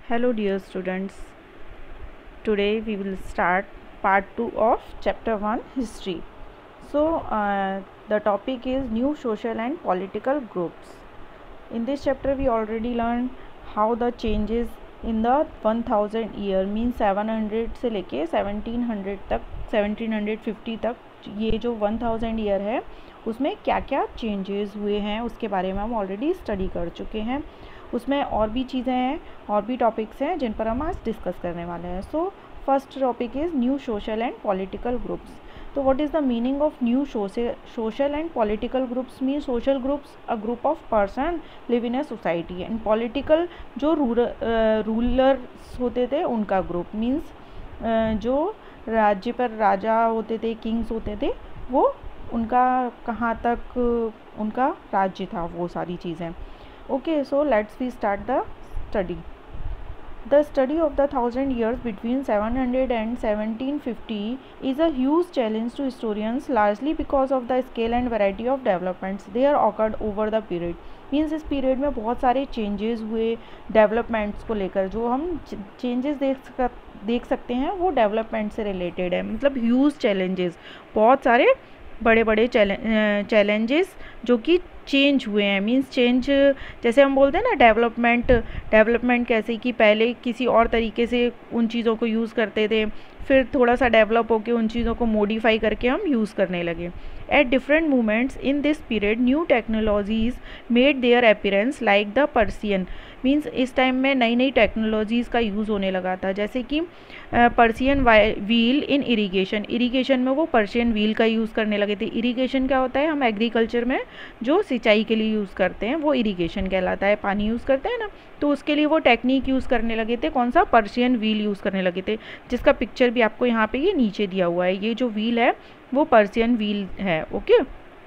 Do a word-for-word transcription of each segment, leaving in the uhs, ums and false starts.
Hello dear students, today we will start part two of chapter one history. So uh, the topic is new social and political groups. In this chapter we already learned how the changes in the one thousand year means seven hundred से लेके seventeen hundred तक seventeen fifty तक ये जो one thousand year है उसमें क्या क्या चेंजेस हुए हैं उसके बारे में हम ऑलरेडी स्टडी कर चुके हैं. उसमें और भी चीज़ें हैं और भी टॉपिक्स हैं जिन पर हम आज डिस्कस करने वाले हैं. So first topic is new social and political groups. तो what is the meaning of new social and political groups? Mean social groups a group of person live in a society, and political जो rulers होते थे उनका group. Means जो राज्य पर राजा होते थे, किंग्स होते थे, वो उनका कहाँ तक उनका राज्य था, वो सारी चीज़ें. Okay, so let's we start the study. The study of the thousand years between seven hundred and seventeen fifty is a huge challenge to historians, largely because of the scale and variety of developments there occurred over the period. Means इस period में बहुत सारे changes हुए developments को लेकर. जो हम changes देख सक देख सकते हैं वो डेवलपमेंट से रिलेटेड है. मतलब ह्यूज चैलेंजेस, बहुत सारे बड़े बड़े चैलेंजेस जो कि चेंज हुए हैं. मींस चेंज जैसे हम बोलते हैं ना, डेवलपमेंट डेवलपमेंट कैसे कि पहले किसी और तरीके से उन चीज़ों को यूज़ करते थे, फिर थोड़ा सा डेवलप होकर उन चीज़ों को मॉडिफाई करके हम यूज़ करने लगे. At different moments in this period new technologies made their appearance like the Persian. Means इस टाइम में नई नई टेक्नोलॉजीज़ का यूज़ होने लगा था, जैसे कि Persian wheel in irrigation. Irrigation में वो पर्शियन व्हील का यूज़ करने लगे थे. इरिगेशन क्या होता है? हम एग्रीकल्चर में जो सिंचाई के लिए यूज़ करते हैं वो इरिगेशन कहलाता है. पानी यूज़ करते हैं ना, तो उसके लिए वो टेक्निक यूज़ करने लगे थे. कौन सा? पर्शियन व्हील यूज़ करने लगे थे, जिसका पिक्चर भी आपको यहाँ पे ये नीचे दिया हुआ है. ये जो व्हील है वो पर्शियन व्हील है. Okay.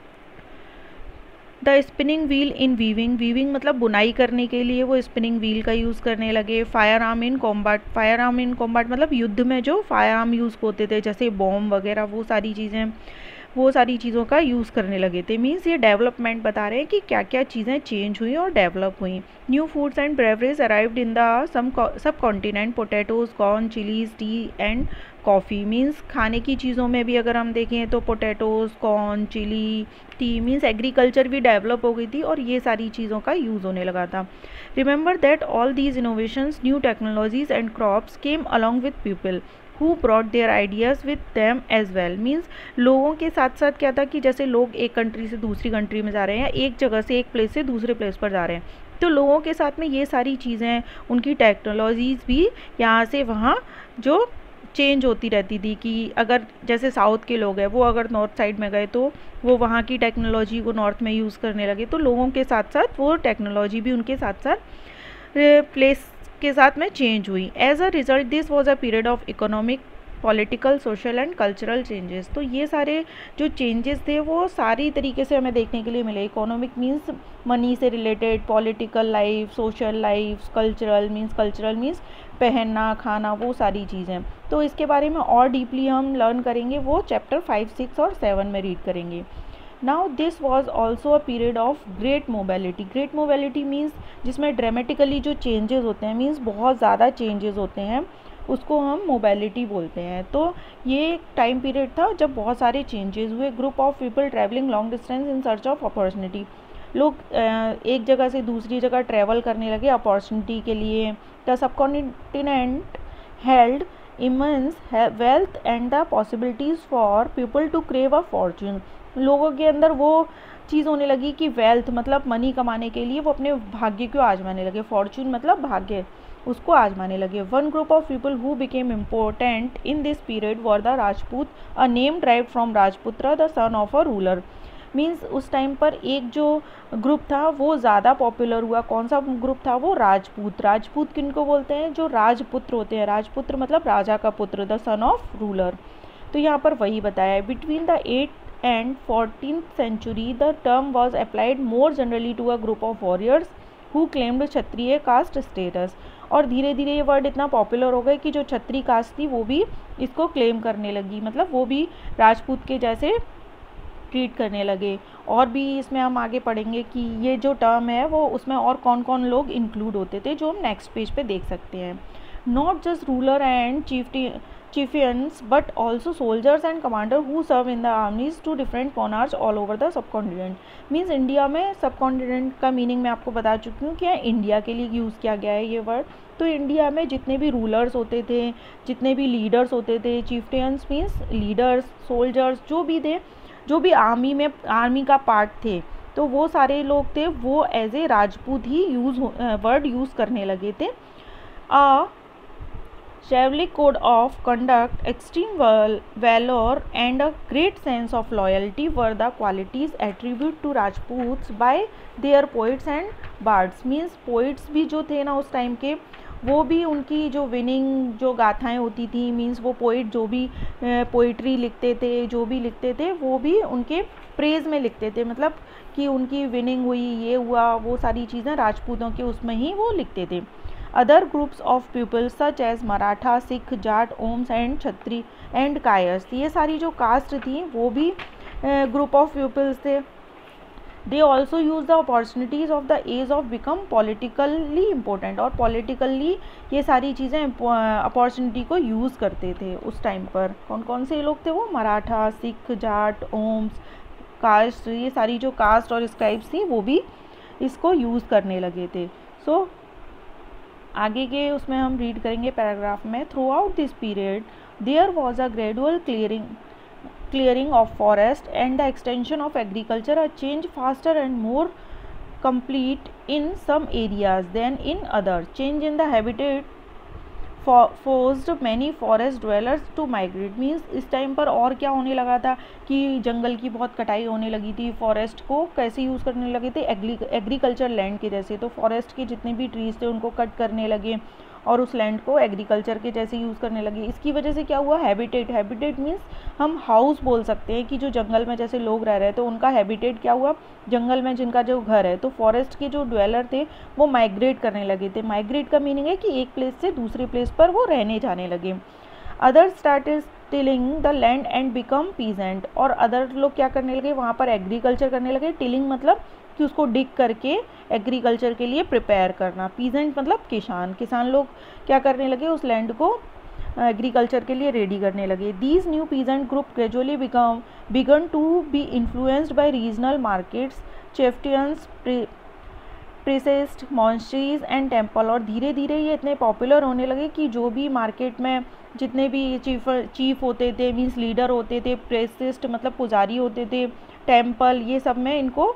The spinning wheel in weaving. Weaving मतलब बुनाई करने के लिए वो स्पिनिंग व्हील का यूज़ करने लगे. Firearm in combat. Firearm in combat मतलब युद्ध में जो फायर आर्म यूज़ होते थे, जैसे बॉम्ब वगैरह, वो सारी चीज़ें वो सारी चीज़ों का यूज़ करने लगे थे. मीन्स ये डेवलपमेंट बता रहे हैं कि क्या क्या चीज़ें चेंज हुई और डेवलप हुई. New foods and beverage arrived in the some subcontinent. Potatoes, corn, chillies, tea and coffee. Means खाने की चीज़ों में भी अगर हम देखें तो potatoes, corn, chilli, tea. Means agriculture भी डेवलप हो गई थी और ये सारी चीज़ों का यूज़ होने लगा था. Remember that all these innovations, new technologies and crops came along with people who brought their ideas with them as well. Means लोगों के साथ साथ क्या था कि जैसे लोग एक कंट्री से दूसरी कंट्री में जा रहे हैं, या एक जगह से एक प्लेस से दूसरे प्लेस पर जा रहे हैं, तो लोगों के साथ में ये सारी चीज़ें, उनकी टेक्नोलॉजीज़ भी यहाँ से वहाँ जो चेंज होती रहती थी. कि अगर जैसे साउथ के लोग हैं, वो अगर नॉर्थ साइड में गए तो वो वहाँ की टेक्नोलॉजी को नॉर्थ में यूज़ करने लगे, तो लोगों के साथ साथ वो टेक्नोलॉजी भी उनके साथ साथ प्लेस के साथ में चेंज हुई. As a result this was a period of economic, political, social and cultural changes. तो ये सारे जो चेंजेस थे वो सारी तरीके से हमें देखने के लिए मिले. इकोनॉमिक मीन्स मनी से related, political life, social life, cultural means cultural means पहनना, खाना, वो सारी चीज़ें. तो इसके बारे में और डीपली हम लर्न करेंगे, वो चैप्टर फाइव, सिक्स और सेवन में रीड करेंगे. Now this was also a period of great mobility. Great mobility means जिसमें ड्रामेटिकली जो चेंजेस होते हैं, मीन्स बहुत ज़्यादा चेंजेस होते हैं, उसको हम मोबिलिटी बोलते हैं. तो ये एक टाइम पीरियड था जब बहुत सारे चेंजेस हुए. Group of people travelling long distance in search of opportunity. लोग एक जगह से दूसरी जगह ट्रैवल करने लगे अपॉर्चुनिटी के लिए. The subcontinent held immense wealth and the possibilities for people to crave a fortune. लोगों के अंदर वो चीज़ होने लगी कि वेल्थ मतलब मनी कमाने के लिए वो अपने भाग्य को आजमाने लगे. फॉर्चून मतलब भाग्य, उसको आजमाने लगे. One group of people who became important in this period were the Rajput, a name drive from Rajputra the son of a ruler. Means उस टाइम पर एक जो ग्रुप था वो ज़्यादा पॉपुलर हुआ. कौन सा ग्रुप था वो? राजपूत. राजपूत किनको बोलते हैं? जो राजपुत्र होते हैं. राजपुत्र मतलब राजा का पुत्र, द सन ऑफ रूलर. तो यहाँ पर वही बताया है. Between the eight and fourteenth century the term was applied more generally to a group of warriors who claimed Kshatriya caste status. और धीरे धीरे ये वर्ड इतना पॉपुलर हो गए कि जो क्षत्रिय कास्ट थी वो भी इसको क्लेम करने लगी. मतलब वो भी राजपूत के जैसे ट्रीट करने लगे। और भी इसमें हम आगे पढ़ेंगे कि ये जो टर्म है वो उसमें और कौन कौन लोग इंक्लूड होते थे, जो हम नेक्स्ट पेज पे देख सकते हैं। Not just ruler and chief chieftains but also soldiers and commander who serve in the armies to different monarchs all over the subcontinent। Means India में सबकॉन्टिनेंट का मीनिंग मैं आपको बता चुकी हूँ कि इंडिया के लिए यूज़ किया गया है ये वर्ड। तो इंडिया में जितने भी रूलर्स होते थे, जितने भी लीडर्स होते थे, चीफ्टेंस मीन्स लीडर्स, सोल्जर्स जो भी थे, जो भी आर्मी में आर्मी का पार्ट थे, तो वो सारे लोग थे, वो एज ए राजपूत ही यूज़ वर्ड यूज़ करने लगे थे। आ chivalric code of conduct, extreme valor and a great sense of loyalty were the qualities attributed to Rajputs by their poets and bards। means poets भी जो थे ना उस टाइम के, वो भी उनकी जो विनिंग जो गाथाएं होती थी, मीन्स वो पोइट जो भी पोइट्री लिखते थे, जो भी लिखते थे वो भी उनके प्रेज में लिखते थे, मतलब कि उनकी विनिंग हुई, ये हुआ, वो सारी चीज़ें राजपूतों के उसमें ही वो लिखते थे। Other groups of peoples such as Maratha, Sikh, Jat, Ahoms and Chhatri and Kayars, ये सारी जो कास्ट थी वो भी ग्रुप ऑफ पीपल्स थे। They also use the opportunities of the age of become politically important, और पॉलिटिकली ये सारी चीज़ें अपॉर्चुनिटी को यूज़ करते थे उस टाइम पर। कौन कौन से लोग थे वो? मराठा, सिख, जाट, ओम्स, कास्ट, ये सारी जो कास्ट और स्क्राइब्स थी वो भी इसको यूज़ करने लगे थे। सो so, आगे के उसमें हम रीड करेंगे पैराग्राफ में। Throughout this period there was a gradual clearing clearing of forest and the extension of agriculture, a change faster and more complete in some areas than in others। change in the habitat forced many forest dwellers to migrate। Means इस time पर और क्या होने लगा था कि जंगल की बहुत कटाई होने लगी थी, फॉरेस्ट को कैसे यूज़ करने लगे थे? एग्री एग्रीकल्चर लैंड के जैसे। तो फॉरेस्ट के जितने भी ट्रीज थे उनको कट करने लगे और उस लैंड को एग्रीकल्चर के जैसे यूज़ करने लगे। इसकी वजह से क्या हुआ? हैबिटेट, हैबिटेट मीन्स हम हाउस बोल सकते हैं कि जो जंगल में जैसे लोग रह रहे थे उनका हैबिटेट क्या हुआ? जंगल में जिनका जो घर है। तो फॉरेस्ट के जो ड्वेलर थे वो माइग्रेट करने लगे थे। माइग्रेट का मीनिंग है कि एक प्लेस से दूसरे प्लेस पर वो रहने जाने लगे। Other started tilling the land and become peasant, और अदर लोग क्या करने लगे? वहाँ पर एग्रीकल्चर करने लगे। टिलिंग मतलब कि उसको डिग करके एग्रीकल्चर के लिए प्रिपेयर करना। पीजेंट मतलब किसान। किसान लोग क्या करने लगे? उस लैंड को एग्रीकल्चर के लिए रेडी करने लगे। These new peasant group gradually become began to be influenced by regional markets, chieftains, priests, monasteries and temple, और धीरे धीरे ये इतने पॉपुलर होने लगे कि जो भी मार्केट में जितने भी चीफ चीफ होते थे, मीन्स लीडर होते थे, प्रेसिस्ट मतलब पुजारी होते थे, टेम्पल, ये सब में इनको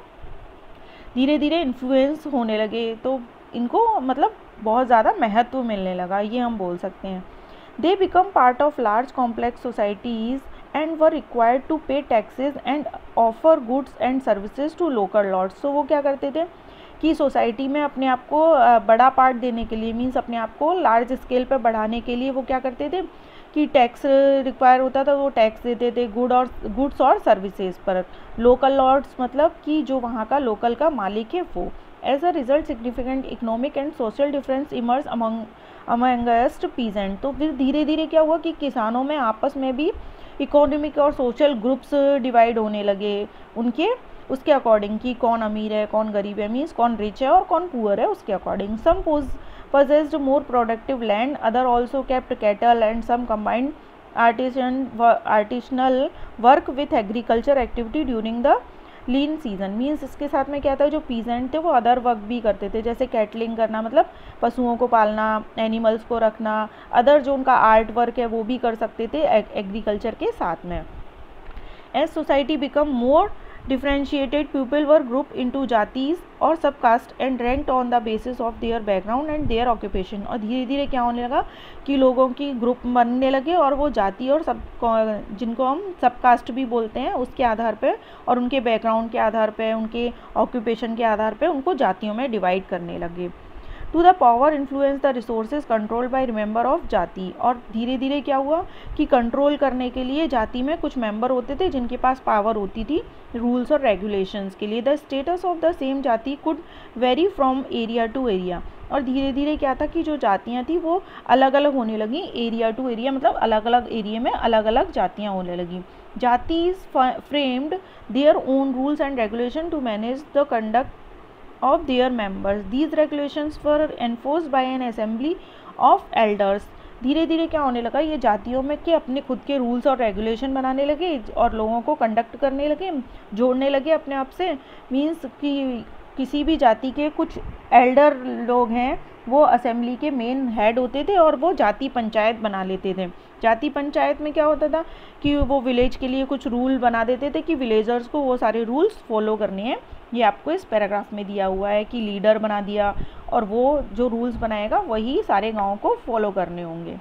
धीरे धीरे इन्फ्लुएंस होने लगे। तो इनको मतलब बहुत ज़्यादा महत्व मिलने लगा, ये हम बोल सकते हैं। They become part of large complex societies and were required to pay taxes and offer goods and services to local lords. तो वो क्या करते थे कि सोसाइटी में अपने आप को बड़ा पार्ट देने के लिए, मीन्स अपने आप को लार्ज स्केल पर बढ़ाने के लिए वो क्या करते थे कि टैक्स रिक्वायर होता था, वो टैक्स देते थे गुड और गुड्स और सर्विसेज पर। लोकल लॉर्ड्स मतलब कि जो वहाँ का लोकल का मालिक है वो। As a result significant economic and social difference emerge among amongst peasant. तो फिर धीरे धीरे क्या हुआ कि किसानों में आपस में भी इकोनॉमिक और सोशल ग्रुप्स डिवाइड होने लगे उनके उसके अकॉर्डिंग कि कौन अमीर है कौन गरीब है, मीन्स कौन रिच है और कौन पुअर है उसके according. Some possessed more productive land, other also kept cattle and some combined artisan artisanal work with agriculture activity during the lean season. Means इसके साथ में क्या था, जो पीजेंट थे वो अदर वर्क भी करते थे, जैसे कैटलिंग करना मतलब पशुओं को पालना, एनिमल्स को रखना, अदर जो उनका आर्ट वर्क है वो भी कर सकते थे एग्रीकल्चर के साथ में। As society become more differentiated people were grouped into jatis और subcaste and ranked on the basis of their background and their occupation. और धीरे धीरे क्या होने लगा कि लोगों की ग्रुप बनने लगे और वो जाति और सब जिनको हम सब कास्ट भी बोलते हैं उसके आधार पे और उनके बैकग्राउंड के आधार पे, उनके ऑक्यूपेशन के आधार पे उनको जातियों में डिवाइड करने लगे। To the power influence the resources controlled by member of jati. और धीरे धीरे क्या हुआ कि कंट्रोल करने के लिए जाति में कुछ मेंबर होते थे जिनके पास पावर होती थी रूल्स और रेगुलेशंस के लिए। The status of the same jati could vary from area to area. और धीरे धीरे क्या था कि जो जातियाँ थी वो अलग अलग होने लगी, एरिया टू एरिया मतलब अलग अलग एरिया में अलग अलग जातियाँ होने लगी। Jatis framed their own rules and regulation to manage the conduct of their members. These regulations were enforced by an assembly of elders. धीरे धीरे क्या होने लगा, ये जातियों में के अपने खुद के रूल्स और रेगुलेशन बनाने लगे और लोगों को कंडक्ट करने लगे, जोड़ने लगे अपने आप से। मीन्स कि किसी भी जाति के कुछ एल्डर लोग हैं वो असेंबली के मेन हेड होते थे और वो जाति पंचायत बना लेते थे। जाति पंचायत में क्या होता था कि वो विलेज के लिए कुछ रूल बना देते थे कि विलेजर्स को वो सारे रूल्स फॉलो करने हैं। ये आपको इस पैराग्राफ में दिया हुआ है कि लीडर बना दिया और वो जो रूल्स बनाएगा वही सारे गाँव को फॉलो करने होंगे।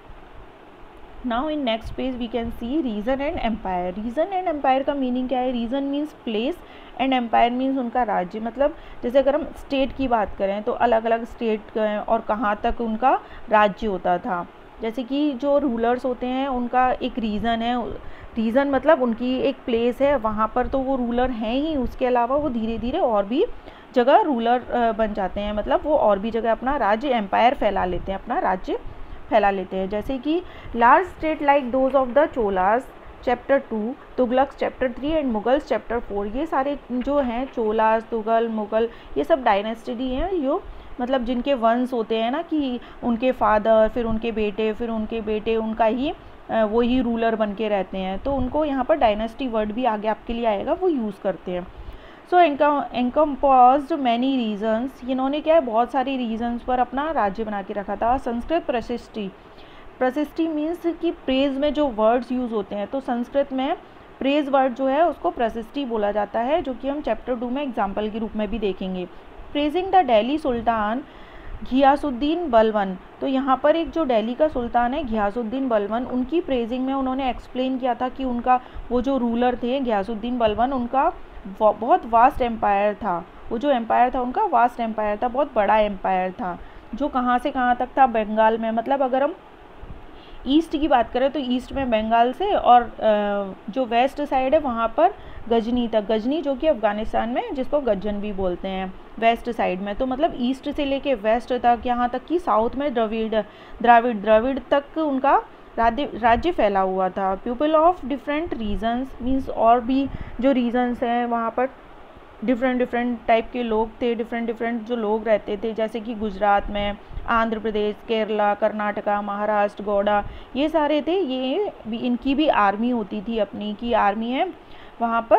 Now in next page we can see region and empire. Region and empire का मीनिंग क्या है? Region means place and empire means उनका राज्य। मतलब जैसे अगर हम स्टेट की बात करें तो अलग अलग स्टेट और कहाँ तक उनका राज्य होता था। जैसे कि जो रूलर्स होते हैं उनका एक रीज़न है। रीज़न मतलब उनकी एक प्लेस है, वहाँ पर तो वो रूलर हैं ही, उसके अलावा वो धीरे धीरे और भी जगह रूलर बन जाते हैं। मतलब वो और भी जगह अपना राज्य एम्पायर फैला लेते हैं, अपना राज्य फैला लेते हैं। जैसे कि large state like those of the Cholas chapter two, Tughluqs chapter three and Mughals chapter four. ये सारे जो हैं चोलास, तुगल, मुगल, ये सब डायनेस्टी हैं जो मतलब जिनके वंश होते हैं ना, कि उनके फादर, फिर उनके बेटे, फिर उनके बेटे, उनका ही वो ही रूलर बन के रहते हैं। तो उनको यहाँ पर डायनेस्टी वर्ड भी आगे आपके लिए आएगा, वो यूज़ करते हैं। So encompassed many regions. इन्होंने क्या है, बहुत सारी रीजन्स पर अपना राज्य बना के रखा था। संस्कृत प्रशिष्टि। प्रशिष्टि मीन्स कि प्रेज में जो वर्ड्स यूज़ होते हैं, तो संस्कृत में प्रेज वर्ड जो है उसको प्रशिष्टि बोला जाता है, जो कि हम चैप्टर टू में एग्जाम्पल के रूप में भी देखेंगे। Praising the Delhi sultan Ghiyasuddin Balban. तो यहाँ पर एक जो दिल्ली का सुल्तान है घियासुद्दीन बलबन, उनकी प्रेजिंग में उन्होंने एक्सप्लेन किया था कि उनका वो जो रूलर थे घियासुद्दीन बलबन, उनका बहुत वास्ट एम्पायर था। वो जो एम्पायर था उनका वास्ट एम्पायर था, बहुत बड़ा एम्पायर था, जो कहाँ से कहाँ तक था, बंगाल में। मतलब अगर हम ईस्ट की बात करें तो ईस्ट में बंगाल से, और जो वेस्ट साइड है वहाँ पर गजनी तक। गजनी जो कि अफ़गानिस्तान में, जिसको गज्जन भी बोलते हैं, वेस्ट साइड में। तो मतलब ईस्ट से लेके वेस्ट तक, यहाँ तक कि साउथ में द्रविड़ द्राविड़ द्रविड़ तक उनका राज्य राज्य फैला हुआ था। People of different regions means और भी जो रीजन्स हैं वहाँ पर डिफरेंट डिफरेंट टाइप के लोग थे, डिफरेंट डिफरेंट जो लोग रहते थे। जैसे कि गुजरात में, आंध्र प्रदेश, केरला, कर्नाटका, महाराष्ट्र, गौड़ा, ये सारे थे। ये भी, इनकी भी आर्मी होती थी, अपनी की आर्मी है वहाँ पर।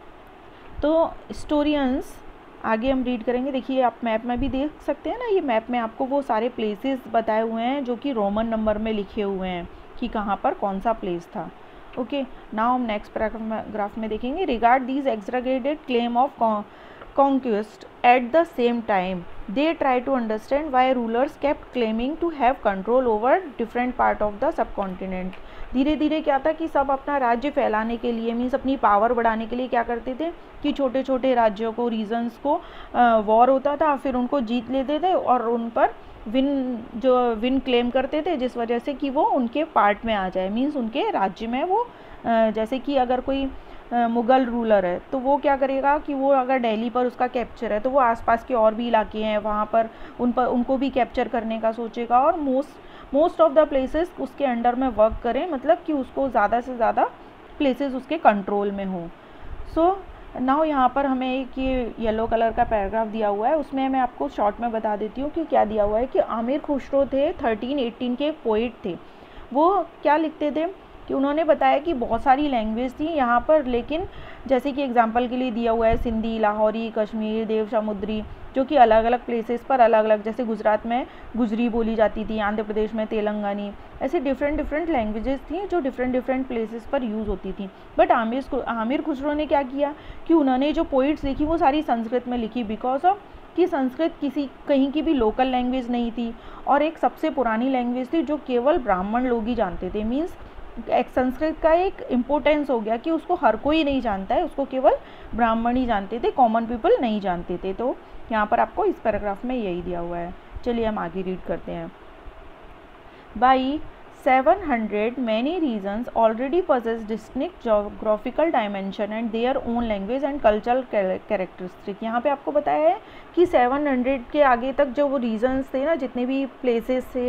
तो हिस्टोरियंस आगे हम रीड करेंगे। देखिए आप मैप में भी देख सकते हैं ना, ये मैप में आपको वो सारे प्लेसेस बताए हुए हैं जो कि रोमन नंबर में लिखे हुए हैं कि कहाँ पर कौन सा प्लेस था। ओके, नाउ हम नेक्स्ट पैराग्राफ में देखेंगे। Regard these exaggerated claim of conquest at the same time they try to understand why rulers kept claiming to have control over different part of the subcontinent। धीरे धीरे क्या था कि सब अपना राज्य फैलाने के लिए, मीन्स अपनी पावर बढ़ाने के लिए क्या करते थे कि छोटे छोटे राज्यों को, रीजन्स को वॉर होता था, फिर उनको जीत लेते थे और उन पर विन जो विन क्लेम करते थे, जिस वजह से कि वो उनके पार्ट में आ जाए, मीन्स उनके राज्य में वो। जैसे कि अगर कोई मुग़ल रूलर है तो वो क्या करेगा कि वो अगर दिल्ली पर उसका कैप्चर है तो वो आसपास के और भी इलाके हैं वहाँ पर उन पर उनको भी कैप्चर करने का सोचेगा और most most of the places उसके अंडर में वर्क करें, मतलब कि उसको ज़्यादा से ज़्यादा प्लेसेस उसके कंट्रोल में हों। सो नाउ यहाँ पर हमें एक ये येलो कलर का पैराग्राफ दिया हुआ है, उसमें मैं आपको शॉर्ट में बता देती हूँ कि क्या दिया हुआ है। कि आमिर खुसरो थे, थर्टीन एटीन के पोइट थे। वो क्या लिखते थे कि उन्होंने बताया कि बहुत सारी लैंग्वेज थी यहाँ पर, लेकिन जैसे कि एग्जांपल के लिए दिया हुआ है सिंधी, लाहौरी, कश्मीर, देव समुद्री, जो कि अलग अलग प्लेसेस पर अलग अलग, जैसे गुजरात में गुजरी बोली जाती थी, आंध्र प्रदेश में तेलंगानी, ऐसे डिफरेंट डिफरेंट लैंग्वेजेस थी जो डिफरेंट डिफरेंट प्लेसेस पर यूज़ होती थी। बट आमिर आमिर खुसरो ने क्या किया कि उन्होंने जो पोइट्स लिखी वो सारी संस्कृत में लिखी, बिकॉज ऑफ कि संस्कृत किसी कहीं की भी लोकल लैंग्वेज नहीं थी और एक सबसे पुरानी लैंग्वेज थी जो केवल ब्राह्मण लोग ही जानते थे। मीन्स एक संस्कृत का एक इम्पोर्टेंस हो गया कि उसको हर कोई नहीं जानता है, उसको केवल ब्राह्मण ही जानते थे, कॉमन पीपल नहीं जानते थे। तो यहाँ पर आपको इस पैराग्राफ में यही दिया हुआ है। चलिए हम आगे रीड करते हैं। By seven hundred many regions already possess distinct geographical dimension and their own language and cultural characteristic। यहाँ पे आपको बताया है कि सेवन हंड्रेड के आगे तक जो वो रीजन्स थे ना, जितने भी प्लेसेस थे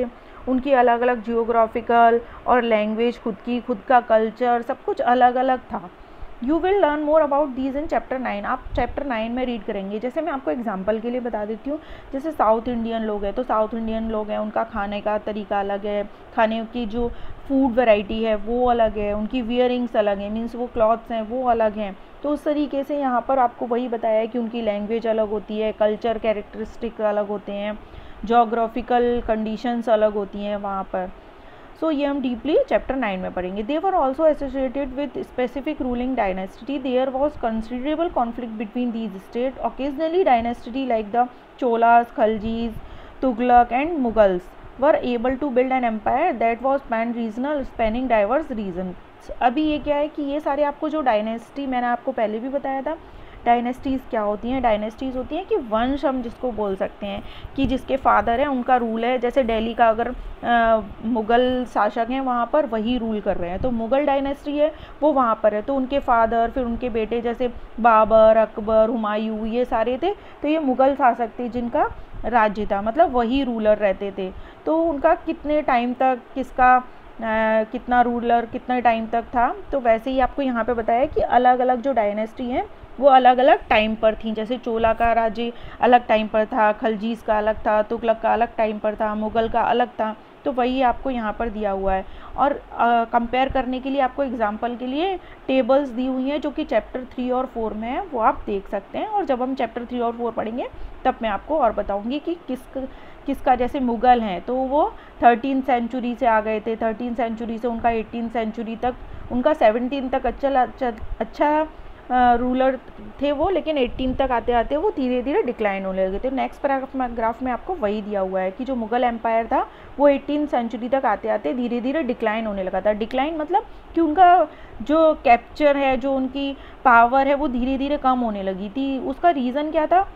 उनकी अलग अलग जियोग्राफिकल और लैंग्वेज, खुद की खुद का कल्चर, सब कुछ अलग अलग था। You will learn more about these in chapter nine. आप चैप्टर नाइन में रीड करेंगे। जैसे मैं आपको एग्जांपल के लिए बता देती हूँ, जैसे साउथ इंडियन लोग हैं तो साउथ इंडियन लोग हैं, उनका खाने का तरीका अलग है, खाने की जो फूड वैरायटी है वो अलग है, उनकी वियरिंग्स अलग है, मीन्स वो क्लॉथ्स हैं वो अलग हैं। तो उस तरीके से यहाँ पर आपको वही बताया है कि उनकी लैंग्वेज अलग होती है, कल्चर कैरेक्टरिस्टिक अलग होते हैं, जोग्राफिकल कंडीशंस अलग होती हैं वहाँ पर। सो so, ये हम डीपली चैप्टर नाइन में पढ़ेंगे। They were also associated with specific ruling dynasty. There was considerable conflict between these state. Occasionally dynasty like the Cholas, Khaljis, Tughluq and Mughals were able to build an empire that was pan regional spanning diverse region. अभी ये क्या है कि ये सारे आपको जो dynasty मैंने आपको पहले भी बताया था, डायनेस्टीज़ क्या होती हैं, डायनेस्टीज़ होती हैं कि वंश हम जिसको बोल सकते हैं कि जिसके फादर हैं उनका रूल है। जैसे दिल्ली का अगर आ, मुग़ल शासक हैं वहाँ पर वही रूल कर रहे हैं तो मुग़ल डायनेस्टी है वो वहाँ पर है, तो उनके फादर फिर उनके बेटे जैसे बाबर, अकबर, हुमायूं ये सारे थे, तो ये मुग़ल शासक थे जिनका राज्य था, मतलब वही रूलर रहते थे। तो उनका कितने टाइम तक किसका आ, कितना रूलर कितने टाइम तक था, तो वैसे ही आपको यहाँ पे बताया कि अलग अलग जो डायनेस्टी हैं वो अलग अलग टाइम पर थी। जैसे चोला का राज्य अलग टाइम पर था, खलजीज का अलग था, तुगलक का अलग टाइम पर था, मुग़ल का अलग था। तो वही आपको यहाँ पर दिया हुआ है। और कंपेयर करने के लिए आपको एग्जांपल के लिए टेबल्स दी हुई हैं जो कि चैप्टर थ्री और फोर में है, वो आप देख सकते हैं। और जब हम चैप्टर थ्री और फोर पढ़ेंगे तब मैं आपको और बताऊँगी कि किस किसका, जैसे मुग़ल हैं तो वो थर्टीन सेंचुरी से आ गए थे, थर्टीन सेंचुरी से उनका एटीन सेंचुरी तक, उनका सेवनटीन तक अच्छा अच्छा अच्छा रूलर थे वो, लेकिन एटीन तक आते आते वो धीरे धीरे डिक्लाइन होने लगे थे। नेक्स्ट पैराग्राफ में ग्राफ में आपको वही दिया हुआ है कि जो मुग़ल एम्पायर था वो एटीन सेंचुरी तक आते आते धीरे धीरे डिक्लाइन होने लगा था। डिक्लाइन मतलब कि उनका जो कैप्चर है, जो उनकी पावर है वो धीरे धीरे कम होने लगी थी। उसका रीज़न क्या था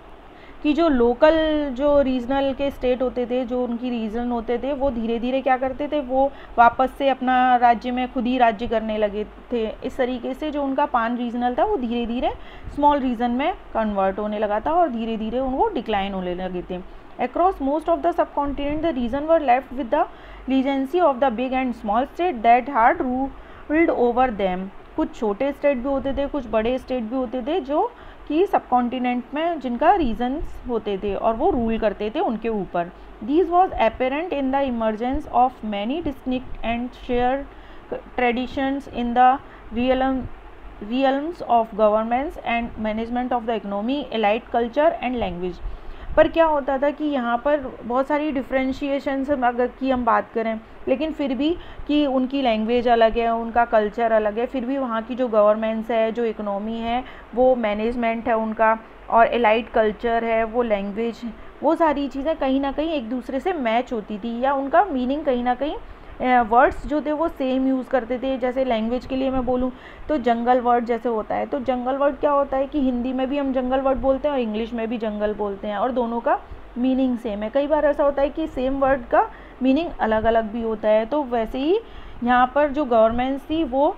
कि जो लोकल जो रीजनल के स्टेट होते थे, जो उनकी रीजन होते थे, वो धीरे धीरे क्या करते थे, वो वापस से अपना राज्य में खुद ही राज्य करने लगे थे। इस तरीके से जो उनका पान रीजनल था वो धीरे धीरे स्मॉल रीजन में कन्वर्ट होने लगा था और धीरे धीरे उनको डिक्लाइन होने लगे थे। Across most of the subcontinent, the region were left with the legacy of the big and small state that had ruled over them. कुछ छोटे स्टेट भी होते थे, कुछ बड़े स्टेट भी होते थे जो कि सब कॉन्टिनेंट में जिनका रीजन्स होते थे और वो रूल करते थे उनके ऊपर। This was apparent in the emergence of many distinct and share traditions in the realm realms of governments and management of the economy, elite culture and language. पर क्या होता था कि यहाँ पर बहुत सारी डिफ्रेंशिएशन अगर की हम बात करें, लेकिन फिर भी कि उनकी लैंग्वेज अलग है, उनका कल्चर अलग है, फिर भी वहाँ की जो गवर्नमेंट्स है, जो इकोनॉमी है, वो मैनेजमेंट है उनका, और एलाइट कल्चर है, वो लैंग्वेज, वो सारी चीज़ें कहीं ना कहीं एक दूसरे से मैच होती थी, या उनका मीनिंग कहीं ना कहीं वर्ड्स जो थे वो सेम यूज़ करते थे। जैसे लैंग्वेज के लिए मैं बोलूँ तो जंगल वर्ड जैसे होता है, तो जंगल वर्ड क्या होता है कि हिंदी में भी हम जंगल वर्ड बोलते हैं और इंग्लिश में भी जंगल बोलते हैं, और दोनों का मीनिंग सेम है। कई बार ऐसा होता है कि सेम वर्ड का मीनिंग अलग अलग भी होता है। तो वैसे ही यहाँ पर जो गवर्नमेंट्स थी वो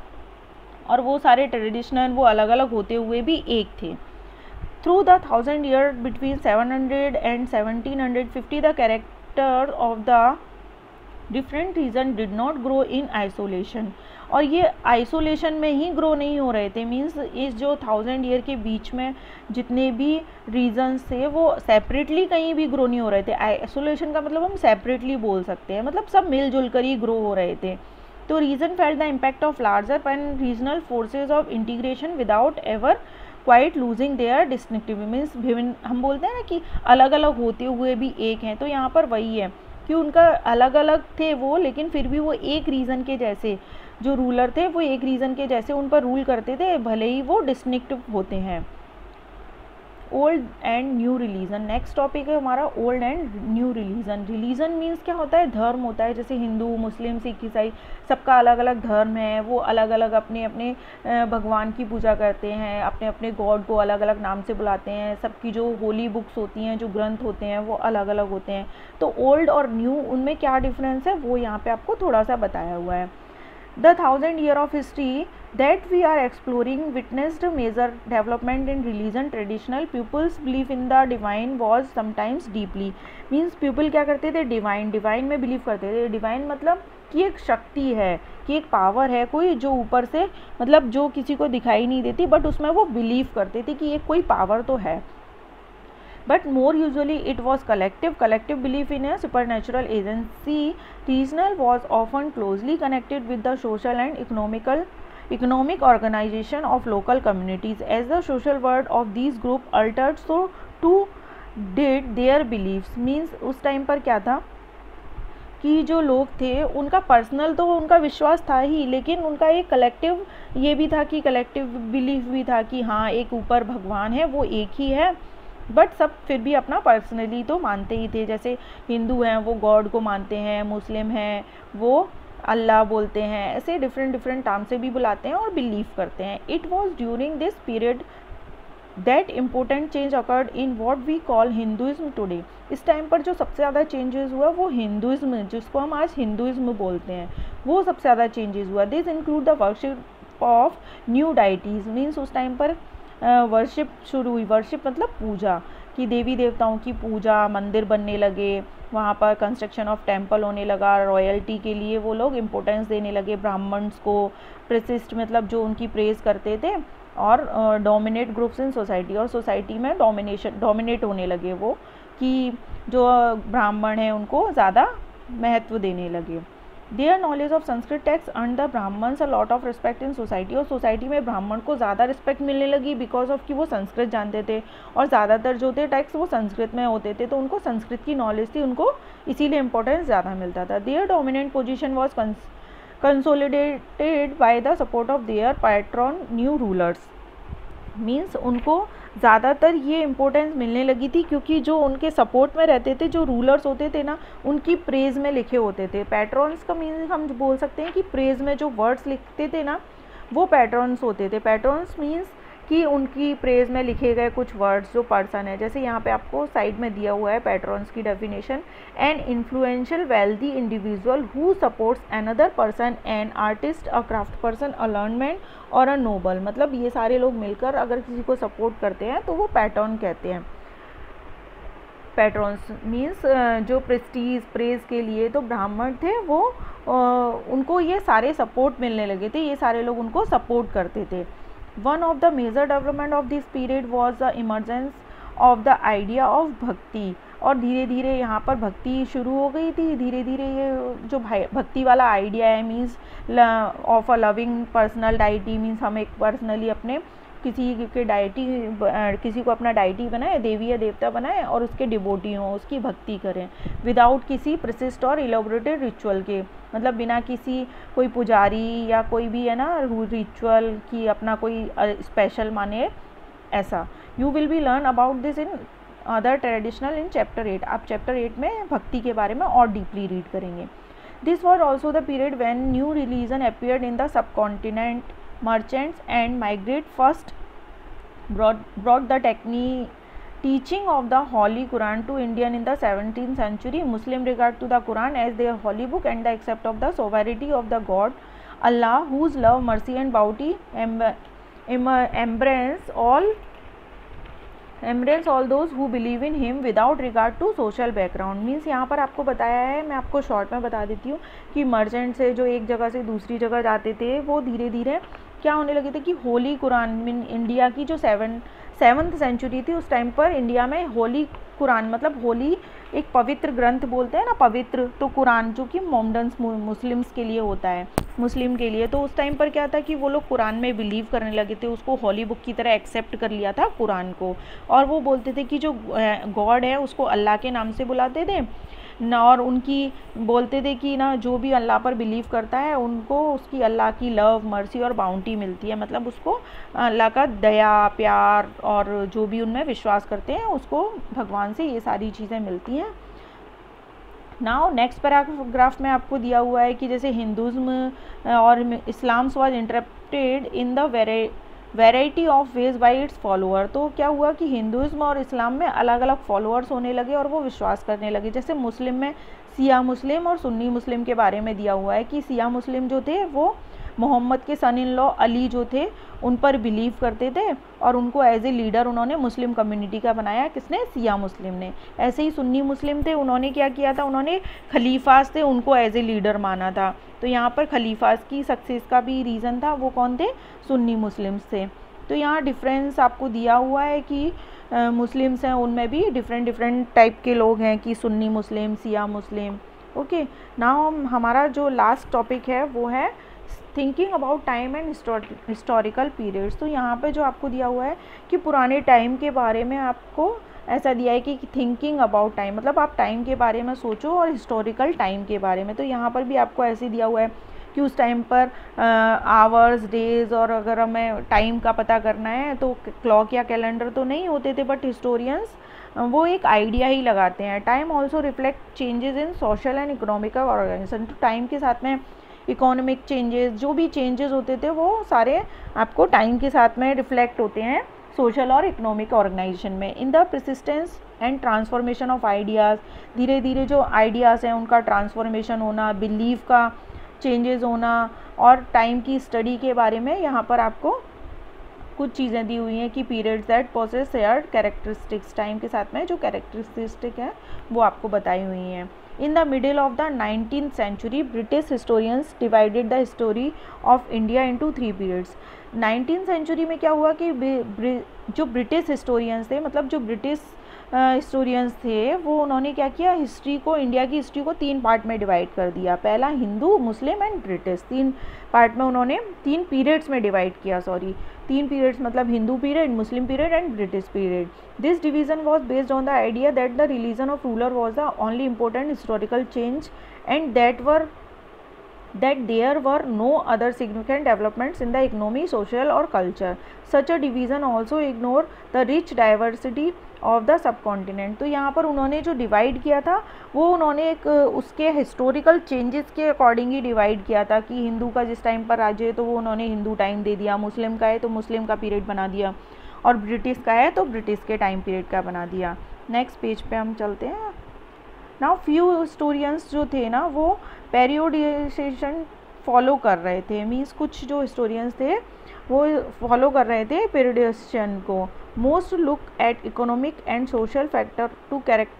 और वो सारे ट्रेडिशनल वो अलग अलग होते हुए भी एक थे। Through the thousand year between seven hundred and seventeen hundred fifty the character of the different region did not grow in isolation. और ये आइसोलेशन में ही ग्रो नहीं हो रहे थे, मीन्स इस जो थाउजेंड ईयर के बीच में जितने भी रीजन्स थे वो सेपरेटली कहीं भी ग्रो नहीं हो रहे थे। आइसोलेशन का मतलब हम सेपरेटली बोल सकते हैं, मतलब सब मिलजुल कर ही ग्रो हो रहे थे। तो region felt the impact of larger pan regional forces of integration without ever quite losing their distinctive, means भिन्न, हम बोलते हैं ना कि अलग अलग होते हुए भी एक हैं, तो यहाँ पर वही है कि उनका अलग अलग थे वो, लेकिन फिर भी वो एक रीज़न के जैसे, जो रूलर थे वो एक रीज़न के जैसे उन पर रूल करते थे, भले ही वो डिस्टिंक्टिव होते हैं। Old and new religion, next topic है हमारा old and new religion. Religion means क्या होता है, धर्म होता है। जैसे हिंदू, मुस्लिम, सिख, ईसाई, सबका अलग अलग धर्म है, वो अलग अलग अपने अपने भगवान की पूजा करते हैं, अपने अपने गॉड को अलग अलग नाम से बुलाते हैं। सबकी जो होली बुक्स होती हैं, जो ग्रंथ होते हैं, वो अलग अलग होते हैं। तो ओल्ड और न्यू उनमें क्या डिफरेंस है वो यहाँ पे आपको थोड़ा सा बताया हुआ है। The thousand year of history that we are exploring witnessed major development in religion. Traditional pupils belief in the divine was sometimes deeply, means people क्या करते थे, डिवाइन डिवाइन में बिलीव करते थे. डिवाइन मतलब कि एक शक्ति है, कि एक पावर है कोई जो ऊपर से, मतलब जो किसी को दिखाई नहीं देती, बट उसमें वो बिलीव करते थे कि एक कोई पावर तो है. But more usually it was collective collective belief in a supernatural agency. Regional was often closely connected with the social and economical economic organization of local communities. As the social world of these group altered, so too did their beliefs. Means उस time पर क्या था कि जो लोग थे उनका personal तो उनका विश्वास था ही, लेकिन उनका एक कलेक्टिव ये भी था कि कलेक्टिव बिलीफ भी था कि हाँ एक ऊपर भगवान है, वो एक ही है, बट सब फिर भी अपना पर्सनली तो मानते ही थे. जैसे हिंदू हैं वो गॉड को मानते हैं, मुस्लिम हैं वो अल्लाह बोलते हैं, ऐसे डिफरेंट डिफरेंट टर्म से भी बुलाते हैं और बिलीव करते हैं. It was during this period that important change occurred in what we call Hinduism today. इस टाइम पर जो सबसे ज़्यादा चेंजेस हुआ वो हिंदुइज्म, जिसको हम आज हिंदुइज्म बोलते हैं, वो सबसे ज़्यादा चेंजेस हुआ. This include the worship of new deities. Means उस टाइम पर वर्शिप uh, शुरू हुई. वर्शिप मतलब पूजा, कि देवी देवताओं की पूजा, मंदिर बनने लगे, वहाँ पर कंस्ट्रक्शन ऑफ टेम्पल होने लगा, रॉयल्टी के लिए वो लोग इम्पोर्टेंस देने लगे, ब्राह्मण्स को प्रेसिस्ट मतलब जो उनकी प्रेज करते थे, और डोमिनेट ग्रुप्स इन सोसाइटी, और सोसाइटी में डोमिनेशन डोमिनेट होने लगे वो, कि जो ब्राह्मण हैं उनको ज़्यादा महत्व देने लगे. Their knowledge of Sanskrit text earn the Brahmans a lot of respect in society. और सोसाइटी में ब्राह्मण को ज़्यादा रिस्पेक्ट मिलने लगी बिकॉज ऑफ कि वो संस्कृत जानते थे, और ज़्यादातर जो थे टेक्स्ट वो संस्कृत में होते थे, तो उनको संस्कृत की नॉलेज थी, उनको इसीलिए इंपॉर्टेंस ज़्यादा मिलता था. Their dominant position was consolidated by the support of their patron new rulers. Means उनको ज़्यादातर ये इम्पोर्टेंस मिलने लगी थी क्योंकि जो उनके सपोर्ट में रहते थे, जो रूलर्स होते थे ना, उनकी प्रेज में लिखे होते थे. पैट्रॉन्स का मीन्स हम बोल सकते हैं कि प्रेज में जो वर्ड्स लिखते थे ना वो पैट्रॉन्स होते थे. पैट्रॉन्स मीन्स कि उनकी प्रेज में लिखे गए कुछ वर्ड्स जो पर्सन है. जैसे यहाँ पे आपको साइड में दिया हुआ है पैट्रॉन्स की definition. An influential wealthy individual who supports another person, an artist, a craft person, a learned man और अ नोबल. मतलब ये सारे लोग मिलकर अगर किसी को सपोर्ट करते हैं तो वो पैट्रॉन कहते हैं. पैट्रॉन्स मीन्स जो प्रेस्टीज प्रेज के लिए तो ब्राह्मण थे वो uh, उनको ये सारे सपोर्ट मिलने लगे थे, ये सारे लोग उनको सपोर्ट करते थे. One of the major development of this period was the emergence of the idea of भक्ति. और धीरे धीरे यहाँ पर भक्ति शुरू हो गई थी. धीरे धीरे ये जो भक्ति वाला आइडिया है, means of a loving personal deity, means हम एक पर्सनली अपने किसी के डाइटी किसी को अपना डाइटी बनाए, देवी या देवता बनाए और उसके डिवोटी हों, उसकी भक्ति करें विदाउट किसी प्रसिस्ट और इलेबोरेटेड रिचुअल के. मतलब बिना किसी कोई पुजारी या कोई भी है ना रिचुअल की अपना कोई स्पेशल माने ऐसा. You will be learn about this in other traditional in chapter eight. आप चैप्टर एट में भक्ति के बारे में और डीपली रीड करेंगे. This was also the period when new religion appeared in the subcontinent. Merchants and migrate first brought, brought the technique teaching of the Holy Quran to Indian in the seventeenth century. Muslim regard to the Quran as their holy book and the accept of the sovereignty of the God Allah, whose love, mercy and bounty em, em, embrace all embrace all those who believe in him without regard to social background. Means यहाँ पर आपको बताया है, मैं आपको short में बता देती हूँ कि मर्चेंट से जो एक जगह से दूसरी जगह जाते थे वो धीरे धीरे क्या होने लगे थे कि होली कुरान मीन इंडिया की जो सेवन सेवन्थ सेंचुरी थी उस टाइम पर इंडिया में होली कुरान मतलब होली एक पवित्र ग्रंथ बोलते हैं ना, पवित्र, तो कुरान जो कि मोमडन्स मुस्लिम्स के लिए होता है, मुस्लिम के लिए. तो उस टाइम पर क्या था कि वो लोग कुरान में बिलीव करने लगे थे, उसको हॉली बुक की तरह एक्सेप्ट कर लिया था कुरान को. और वो बोलते थे कि जो गॉड है उसको अल्लाह के नाम से बुलाते थे ना, और उनकी बोलते थे कि ना जो भी अल्लाह पर बिलीव करता है उनको उसकी अल्लाह की लव, मर्सी और बाउंटी मिलती है. मतलब उसको अल्लाह का दया, प्यार और जो भी उनमें विश्वास करते हैं उसको भगवान से ये सारी चीज़ें मिलती हैं. नाउ नेक्स्ट पैराग्राफ में आपको दिया हुआ है कि जैसे हिंदुज़्म और Islam was interrupted in the very variety of ways by its follower. तो क्या हुआ कि हिंदुज़्म और इस्लाम में अलग अलग फॉलोअर्स होने लगे और वो विश्वास करने लगे। जैसे मुस्लिम में सिया मुस्लिम और सुन्नी मुस्लिम के बारे में दिया हुआ है कि सिया मुस्लिम जो थे वो मोहम्मद के सन इन लॉ अली जो थे उन पर बिलीव करते थे और उनको एज ए लीडर उन्होंने मुस्लिम कम्युनिटी का बनाया, किसने, सिया मुस्लिम ने। ऐसे ही सुन्नी मुस्लिम थे, उन्होंने क्या किया था, उन्होंने खलीफास थे उनको एज ए लीडर माना था। तो यहाँ पर खलीफास की सक्सेस का भी रीज़न था, वो कौन थे, सुन्नी मुस्लिम्स थे। तो यहाँ डिफरेंस आपको दिया हुआ है कि मुस्लिम्स हैं उनमें भी डिफरेंट डिफरेंट टाइप के लोग हैं कि सुन्नी मुस्लिम, सिया मुस्लिम। ओके, नाउ हमारा जो लास्ट टॉपिक है वो है thinking about time and historical periods. तो यहाँ पे जो आपको दिया हुआ है कि पुराने टाइम के बारे में आपको ऐसा दिया है कि थिंकिंग अबाउट टाइम, मतलब आप टाइम के बारे में सोचो और हिस्टोरिकल टाइम के बारे में। तो यहाँ पर भी आपको ऐसे दिया हुआ है कि उस टाइम पर आवर्स, डेज, और अगर हमें टाइम का पता करना है तो क्लॉक या कैलेंडर तो नहीं होते थे, बट हिस्टोरियंस वो एक आइडिया ही लगाते हैं। Time also reflect changes in social and economical organisation. तो टाइम के साथ में इकोनॉमिक चेंजेस, जो भी चेंजेस होते थे वो सारे आपको टाइम के साथ में रिफ्लेक्ट होते हैं सोशल और इकोनॉमिक ऑर्गेनाइजेशन में। In the persistence and transformation of ideas, धीरे धीरे जो आइडियाज़ हैं उनका ट्रांसफॉर्मेशन होना, बिलीफ का चेंजेस होना, और टाइम की स्टडी के बारे में यहाँ पर आपको कुछ चीज़ें दी हुई हैं कि periods that possess shared characteristics, time के साथ में जो कैरेक्टरिस्टिक है वो आपको बताई हुई हैं। In the middle of the nineteenth century, British historians divided the story of India into three periods. Nineteen century में क्या हुआ कि जो ब्रिटिश हिस्टोरियंस थे, मतलब जो ब्रिटिश हिस्टोरियंस थे, वो उन्होंने क्या किया, हिस्ट्री को, इंडिया की हिस्ट्री को तीन पार्ट में डिवाइड कर दिया। पहला हिंदू, मुस्लिम एंड ब्रिटिश, तीन पार्ट में उन्होंने, तीन पीरियड्स में डिवाइड किया, सॉरी तीन पीरियड्स, मतलब Hindu period, Muslim period and British period. This division was based on the idea that the religion of ruler was the only important historical change and that were that there were no other significant developments in the economy, social or culture. Such a division also ignore the rich diversity of the subcontinent. तो यहाँ पर उन्होंने जो divide किया था वो उन्होंने एक उसके हिस्टोरिकल चेंजेस के अकॉर्डिंग ही डिवाइड किया था कि हिंदू का जिस टाइम पर राज्य है तो वो उन्होंने हिंदू टाइम दे दिया, मुस्लिम का है तो मुस्लिम का पीरियड बना दिया, और ब्रिटिश का है तो ब्रिटिश के टाइम पीरियड का बना दिया। नेक्स्ट पेज पे हम चलते हैं। नाउ फ्यू हिस्टोरियंस जो थे ना वो पेरियोडाइजेशन फॉलो कर रहे थे, मीन्स कुछ जो हिस्टोरियंस थे वो फॉलो कर रहे थे पेरियोडाइजेशन को। Most look at economic and social factor to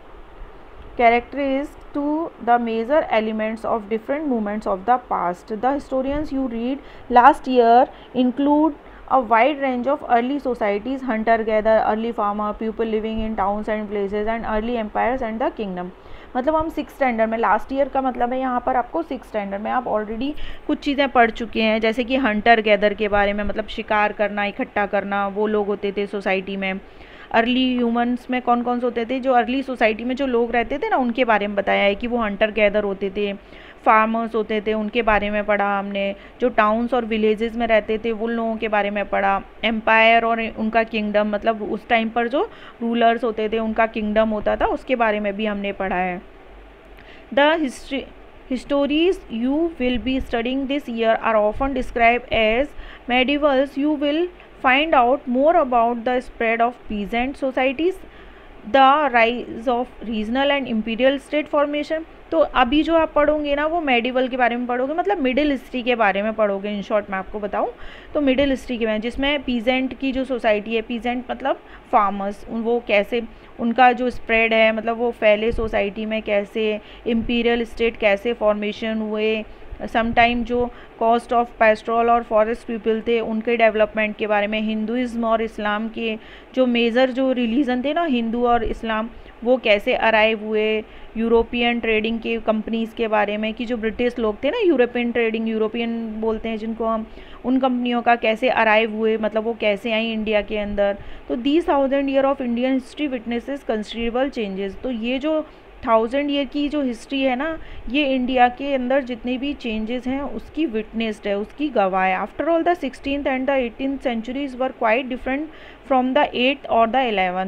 characterise to the major elements of different movements of the past. The historians you read last year include a wide range of early societies, hunter gatherer, early farmer, people living in towns and places, and early empires and the kingdom। मतलब हम six standard में, last year का मतलब है यहाँ पर आपको six standard में आप ऑलरेडी कुछ चीज़ें पढ़ चुके हैं, जैसे कि हंटर गैदर के बारे में, मतलब शिकार करना, इकट्ठा करना, वो लोग होते थे सोसाइटी में। अर्ली ह्यूमंस में कौन कौन से होते थे, जो अर्ली सोसाइटी में जो लोग रहते थे ना उनके बारे में बताया है कि वो हंटर गैदर होते थे। फार्मर्स होते थे उनके बारे में पढ़ा हमने, जो टाउन्स और विलेजेस में रहते थे उन लोगों के बारे में पढ़ा। एम्पायर और उनका किंगडम, मतलब उस टाइम पर जो रूलर्स होते थे उनका किंगडम होता था, उसके बारे में भी हमने पढ़ा है। The history histories you will be studying this year are often described as medievals. You will find out more about the spread of peasant societies, the rise of regional and imperial state formation। तो अभी जो आप पढ़ोगे ना वो medieval के बारे में पढ़ोगे, मतलब मिडिल हिस्ट्री के बारे में पढ़ोगे। इन शॉर्ट मैं आपको बताऊं तो मिडिल हिस्ट्री के बारे में, जिसमें पीजेंट की जो सोसाइटी है, पीजेंट मतलब फार्मर्स, वो कैसे उनका जो स्प्रेड है, मतलब वो फैले सोसाइटी में कैसे, इम्पीरियल स्टेट कैसे फॉर्मेशन हुए, समटाइम जो कॉस्ट ऑफ पेस्ट्रोल और फॉरेस्ट पीपल थे उनके डेवलपमेंट के बारे में, हिंदुइज्म और इस्लाम के जो मेजर जो रिलीजन थे ना, हिंदू और इस्लाम, वो कैसे अराइव हुए, यूरोपियन ट्रेडिंग के कंपनीज़ के बारे में कि जो ब्रिटिश लोग थे ना, यूरोपियन ट्रेडिंग, यूरोपियन बोलते हैं जिनको हम, उन कंपनियों का कैसे अराइव हुए, मतलब वो कैसे आई इंडिया के अंदर। तो these thousand year of Indian history witnesses considerable changes. तो ये जो थाउजेंड ईयर की जो हिस्ट्री है ना, ये इंडिया के अंदर जितने भी चेंजेस हैं उसकी विटनेस्ड है, उसकी गवाह है। After all the sixteenth and the eighteenth centuries were quite different from the eighth और द इलेवन।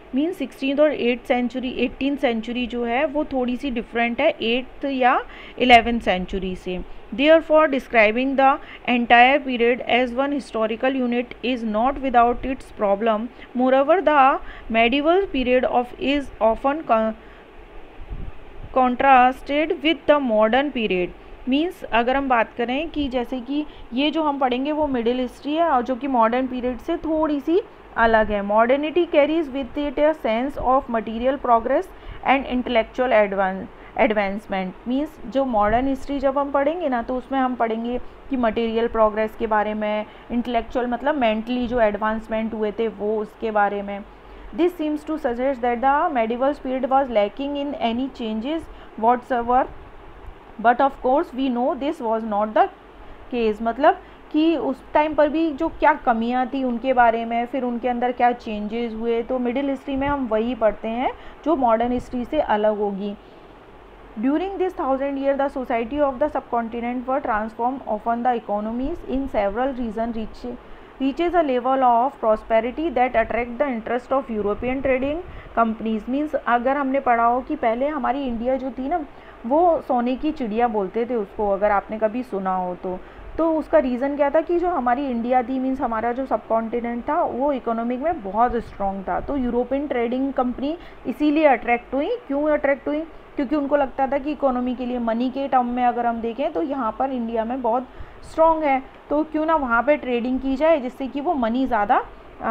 मीन सिक्सटीन और एट्थ सेंचुरी एटीन सेंचुरी जो है वो थोड़ी सी डिफरेंट है एट्थ या इलेवेंथ सेंचुरी से. Therefore, describing the entire period as one historical unit is not without its problem. Moreover, the medieval period of is often con- contrasted with the modern period. Means अगर हम बात करें कि जैसे कि ये जो हम पढ़ेंगे वो मिडिल हिस्ट्री है और जो कि मॉडर्न पीरियड से थोड़ी सी अलग है. Modernity carries with it a sense of material progress and intellectual advance advancement. Means जो मॉडर्न हिस्ट्री जब हम पढ़ेंगे ना तो उसमें हम पढ़ेंगे कि मटेरियल प्रोग्रेस के बारे में, इंटेलेक्चुअल मतलब मेंटली जो एडवांसमेंट हुए थे वो उसके बारे में. This seems to suggest that the medieval period was lacking in any changes whatsoever, but of course we know this was not the case. मतलब कि उस टाइम पर भी जो क्या कमियां थी उनके बारे में, फिर उनके अंदर क्या चेंजेस हुए, तो मिडिल हिस्ट्री में हम वही पढ़ते हैं जो मॉडर्न हिस्ट्री से अलग होगी. During this thousand year, the society of the subcontinent were transformed. Often the economies in several regions reach, reaches a level of prosperity that attract the interest of European trading companies. Means अगर हमने पढ़ा हो कि पहले हमारी India जो थी ना वो सोने की चिड़िया बोलते थे उसको, अगर आपने कभी सुना हो तो तो उसका रीज़न क्या था कि जो हमारी इंडिया थी मीन्स हमारा जो सब कॉन्टिनेंट था वो इकोनॉमिक में बहुत स्ट्रॉन्ग था. तो यूरोपियन ट्रेडिंग कंपनी इसीलिए अट्रैक्ट हुई. क्यों अट्रैक्ट हुई? क्योंकि उनको लगता था कि इकोनॉमी के लिए मनी के टर्म में अगर हम देखें तो यहाँ पर इंडिया में बहुत स्ट्रॉन्ग है, तो क्यों ना वहाँ पे ट्रेडिंग की जाए जिससे कि वो मनी ज़्यादा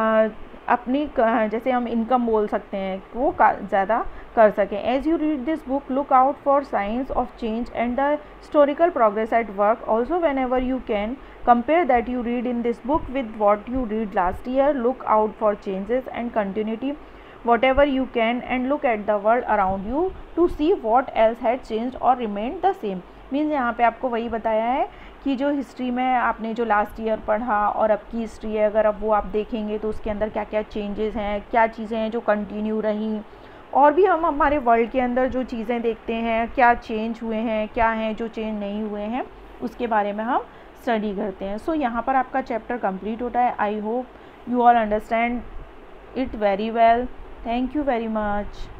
अपनी जैसे हम इनकम बोल सकते हैं वो ज़्यादा कर सकें. As you read this book look out for science of change and the historical progress at work. Also whenever you can compare that you read in this book with what you read last year. Look out for changes and continuity whatever you can and look at the world around you to see what else had changed or remained the same. Means यहाँ पे आपको वही बताया है कि जो history में आपने जो लास्ट ईयर पढ़ा और अब की हिस्ट्री है अगर अब वो आप देखेंगे तो उसके अंदर क्या क्या चेंजेस हैं, क्या चीज़ें हैं जो कंटिन्यू रहीं, और भी हम हमारे वर्ल्ड के अंदर जो चीज़ें देखते हैं क्या चेंज हुए हैं, क्या हैं जो चेंज नहीं हुए हैं, उसके बारे में हम स्टडी करते हैं. सो so, यहाँ पर आपका चैप्टर कंप्लीट होता है. I hope you all understand it very well. Thank you very much.